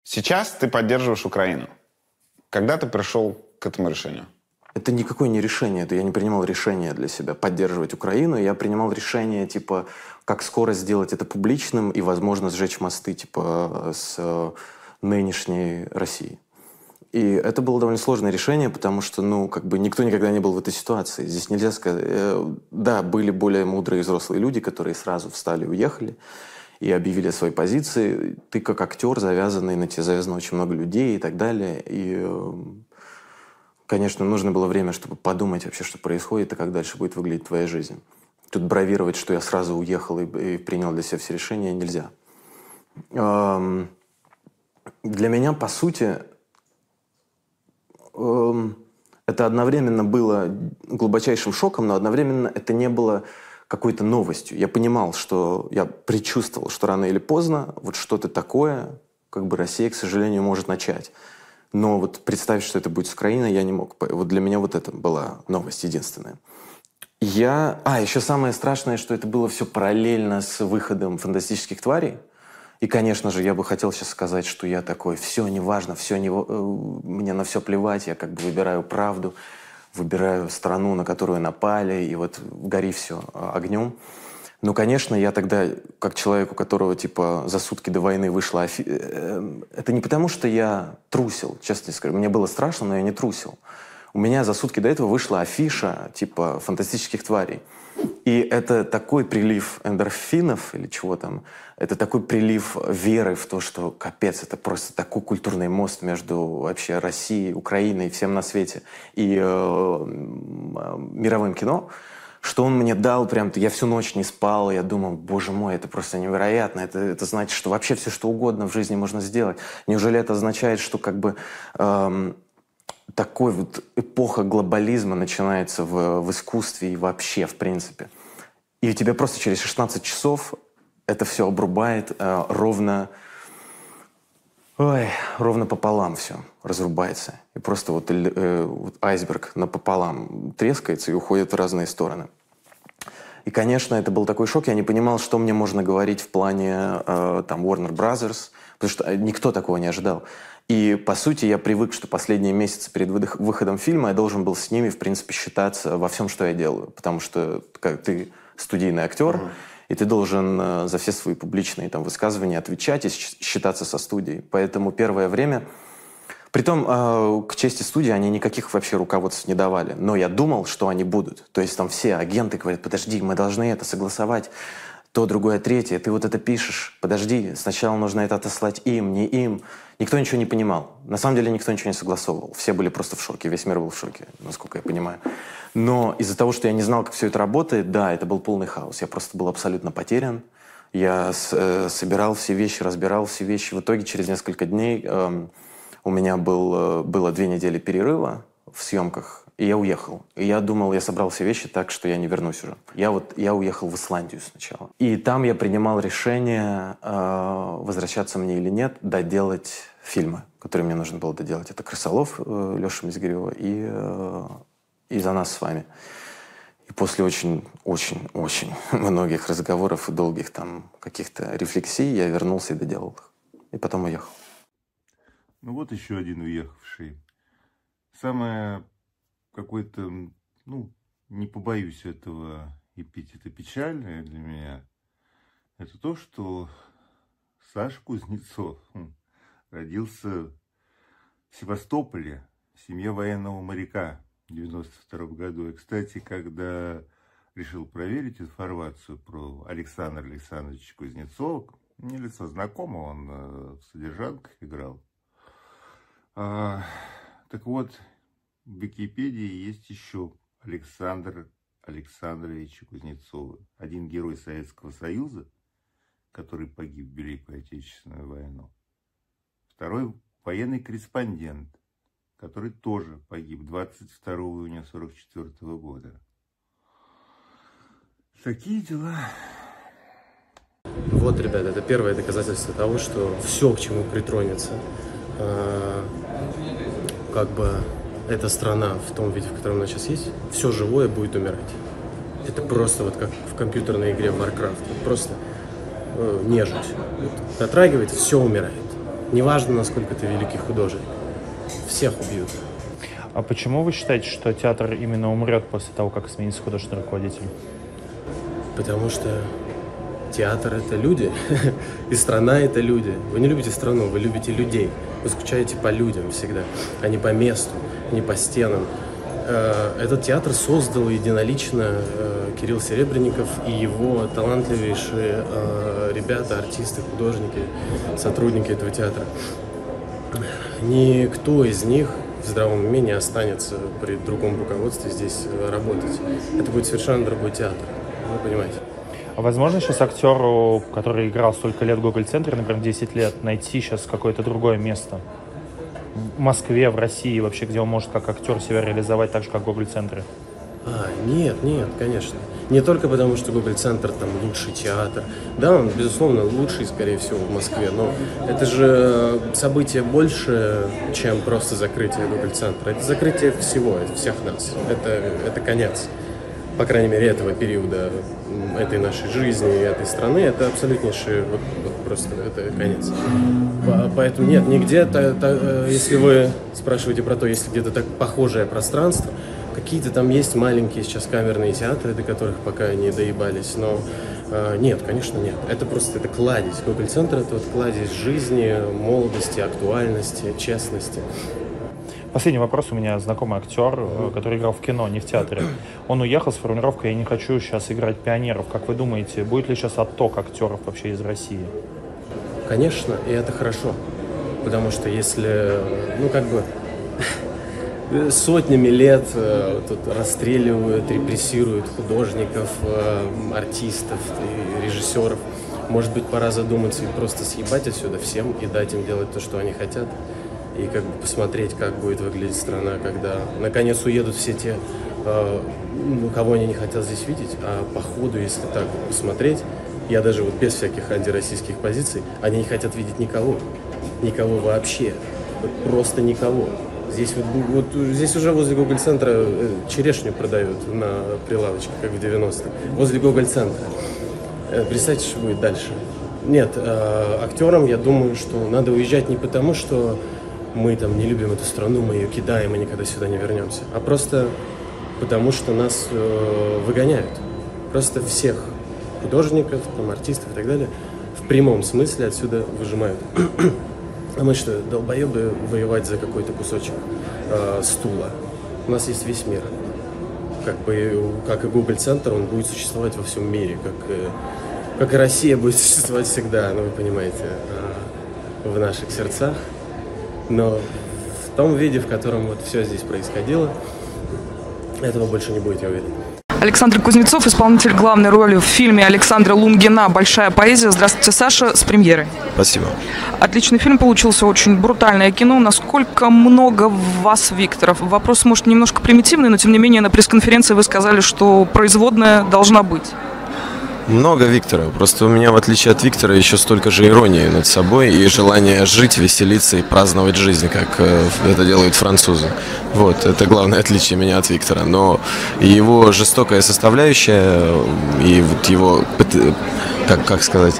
Сейчас ты поддерживаешь Украину. Когда ты пришел к этому решению? Это никакое не решение, это я не принимал решение для себя поддерживать Украину, я принимал решение, типа, как скоро сделать это публичным и, возможно, сжечь мосты, типа, с нынешней Россией. И это было довольно сложное решение, потому что, ну, как бы никто никогда не был в этой ситуации. Здесь нельзя сказать... Да, были более мудрые взрослые люди, которые сразу встали и уехали, и объявили свои позиции. Ты как актер, завязанный, на тебя завязано очень много людей и так далее. И, конечно, нужно было время, чтобы подумать вообще, что происходит и как дальше будет выглядеть твоя жизнь. Тут бравировать, что я сразу уехал и принял для себя все решения, нельзя. Для меня, по сути, это одновременно было глубочайшим шоком, но одновременно это не было какой-то новостью. Я понимал, что я предчувствовал, что рано или поздно вот что-то такое, как бы Россия, к сожалению, может начать. Но вот представить, что это будет с Украиной, я не мог. Вот для меня вот это была новость единственная. Еще самое страшное, что это было все параллельно с выходом «Фантастических тварей». И, конечно же, я бы хотел сейчас сказать, что я такой, все неважно, мне на все плевать, я как бы выбираю правду, выбираю страну, на которую напали, и вот гори все огнем. Но, конечно, я тогда, как человек, у которого, типа, за сутки до войны вышла это не потому, что я трусил, честно скажу. Мне было страшно, но я не трусил. У меня за сутки до этого вышла афиша, типа, «Фантастических тварей». И это такой прилив эндорфинов или чего там, это такой прилив веры в то, что, капец, это просто такой культурный мост между вообще Россией, Украиной, всем на свете и мировым кино, что он мне дал прям... Я всю ночь не спал, я думал, боже мой, это просто невероятно, это значит, что вообще все, что угодно в жизни можно сделать. Неужели это означает, что как бы... такой вот эпоха глобализма начинается в искусстве и вообще, в принципе. И у тебя просто через 16 часов это все обрубает ровно пополам все разрубается. И просто вот айсберг напополам трескается и уходит в разные стороны. И, конечно, это был такой шок. Я не понимал, что мне можно говорить в плане там Warner Brothers, потому что никто такого не ожидал. И, по сути, я привык, что последние месяцы перед выходом фильма я должен был с ними, в принципе, считаться во всем, что я делаю. Потому что ты студийный актер, и ты должен за все свои публичные там высказывания отвечать и считаться со студией. Поэтому первое время... Притом, к чести студии, они никаких вообще руководств не давали. Но я думал, что они будут. То есть там все агенты говорят, подожди, мы должны это согласовать. То, другое, третье. Ты вот это пишешь. Подожди, сначала нужно это отослать им, не им. Никто ничего не понимал. На самом деле никто ничего не согласовывал. Все были просто в шоке. Весь мир был в шоке, насколько я понимаю. Но из-за того, что я не знал, как все это работает, да, это был полный хаос. Я просто был абсолютно потерян. Я собирал все вещи, разбирал все вещи. В итоге через несколько дней у меня было 2 недели перерыва в съемках. И я уехал. И я думал, я собрал все вещи так, что я не вернусь уже. Я уехал в Исландию сначала. И там я принимал решение, возвращаться мне или нет, доделать фильмы, которые мне нужно было доделать. Это «Крысолов» Леши Мизгирева и «За нас с вами». И после очень-очень-очень многих разговоров и долгих там каких-то рефлексий я вернулся и доделал их. И потом уехал. Ну вот еще один уехавший. Самое... какой-то, не побоюсь этого эпитета, печальное для меня, это то, что Саша Кузнецов родился в Севастополе, в семье военного моряка в 92 году. И, кстати, когда решил проверить информацию про Александра Александровича Кузнецова, мне лицо знакомо, он в «Содержанках» играл. Так вот, в Википедии есть еще Александр Александрович Кузнецов. Один герой Советского Союза, который погиб в Великую Отечественную войну. Второй военный корреспондент, который тоже погиб 22 июня 1944 года. Такие дела. Вот, ребята, это первое доказательство того, что все, к чему притронется, как бы эта страна в том виде, в котором она сейчас есть, все живое будет умирать. Это просто вот как в компьютерной игре Warcraft. Просто нежить. Вот, дотрагивает, все умирает. Неважно, насколько ты великий художник. Всех убьют. А почему вы считаете, что театр именно умрет после того, как сменится художественный руководитель? Потому что театр — это люди, и страна — это люди. Вы не любите страну, вы любите людей. Вы скучаете по людям всегда, а не по месту, не по стенам. Этот театр создал единолично Кирилл Серебренников и его талантливейшие ребята, артисты, художники, сотрудники этого театра. Никто из них в здравом уме не останется при другом руководстве здесь работать. Это будет совершенно другой театр, вы понимаете. А возможно сейчас актеру, который играл столько лет в Гоголь-центре, например, 10 лет, найти сейчас какое-то другое место? В Москве, в России вообще, где он может как актер себя реализовать так же, как в Гоголь-центре? Нет, конечно. Не только потому, что Гоголь-центр там лучший театр. Да, он, безусловно, лучший, скорее всего, в Москве, но это же событие больше, чем просто закрытие Гоголь-центра. Это закрытие всего, это всех нас. Это конец. По крайней мере, этого периода, этой нашей жизни, этой страны, это абсолютнейший, вот просто это конец. Поэтому нет, нигде, если вы спрашиваете про то, есть где-то так похожее пространство, какие-то там есть маленькие сейчас камерные театры, до которых пока не доебались, но нет, конечно, нет. Это просто это кладезь. Гоголь-центр — это вот кладезь жизни, молодости, актуальности, честности. Последний вопрос. У меня знакомый актер, который играл в кино, не в театре. Он уехал с формулировкой «Я не хочу сейчас играть пионеров». Как вы думаете, будет ли сейчас отток актеров вообще из России? Конечно, и это хорошо. Потому что если, сотнями лет тут расстреливают, репрессируют художников, артистов и режиссеров, может быть, пора задуматься и просто съебать отсюда всем и дать им делать то, что они хотят. И посмотреть, как будет выглядеть страна, когда наконец уедут все те, кого они не хотят здесь видеть. А по ходу, если так посмотреть, я даже без всяких антироссийских позиций, они не хотят видеть никого. Никого вообще. Просто никого. Здесь здесь уже возле Гоголь-центра черешню продают на прилавочке, как в 90-е. Возле Гоголь-центра. Представьте, что будет дальше. Нет, актерам, я думаю, что надо уезжать не потому, что мы там не любим эту страну, мы ее кидаем и никогда сюда не вернемся, а просто потому, что нас выгоняют. Просто всех художников, там, артистов и так далее в прямом смысле отсюда выжимают. А мы что, долбоебы воевать за какой-то кусочек стула? У нас есть весь мир. Как и Гоголь-центр, он будет существовать во всем мире, как и Россия будет существовать всегда, вы понимаете, в наших сердцах. Но в том виде, в котором все здесь происходило, этого больше не будет, я уверен. Александр Кузнецов, исполнитель главной роли в фильме Александра Лунгина «Большая поэзия». Здравствуйте, Саша, с премьерой. Спасибо. Отличный фильм получился, очень брутальное кино. Насколько много в вас Викторов? Вопрос, может, немножко примитивный, но тем не менее на пресс-конференции вы сказали, что производная должна быть. Много Виктора. Просто у меня, в отличие от Виктора, еще столько же иронии над собой и желания жить, веселиться и праздновать жизнь, как это делают французы. Вот, это главное отличие меня от Виктора. Но его жестокая составляющая и вот его, как сказать,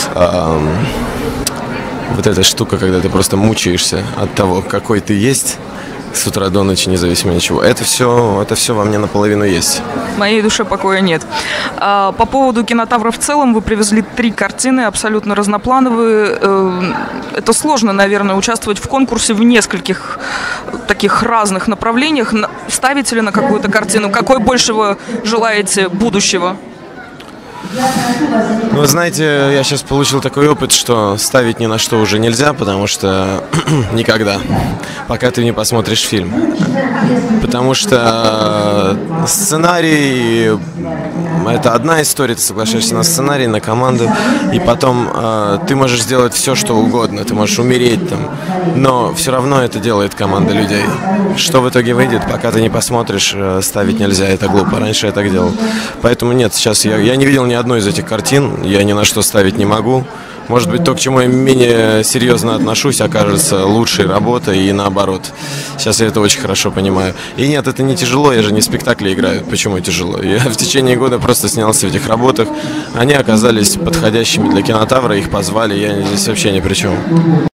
вот эта штука, когда ты просто мучаешься от того, какой ты есть, с утра до ночи, независимо от чего. Это все во мне наполовину есть. В моей душе покоя нет. По поводу кинотавра в целом, вы привезли 3 картины, абсолютно разноплановые. Это сложно, наверное, участвовать в конкурсе в нескольких таких разных направлениях. Ставите ли на какую-то картину? Какой больше вы желаете будущего? Ну, вы знаете, я сейчас получил такой опыт, что ставить ни на что уже нельзя, потому что никогда, пока ты не посмотришь фильм. Потому что сценарий – это одна история, ты соглашаешься на сценарий, на команду, и потом ты можешь сделать все, что угодно, ты можешь умереть там, но все равно это делает команда людей. Что в итоге выйдет, пока ты не посмотришь, ставить нельзя, это глупо. Раньше я так делал. Поэтому нет, сейчас я не видел ни одной из этих картин, я ни на что ставить не могу. Может быть, то, к чему я менее серьезно отношусь, окажется лучшей работой и наоборот. Сейчас я это очень хорошо понимаю. И нет, это не тяжело, я же не в спектакле играю. Почему тяжело? Я в течение года просто снялся в этих работах. Они оказались подходящими для кинотавра, их позвали, я здесь вообще ни при чем.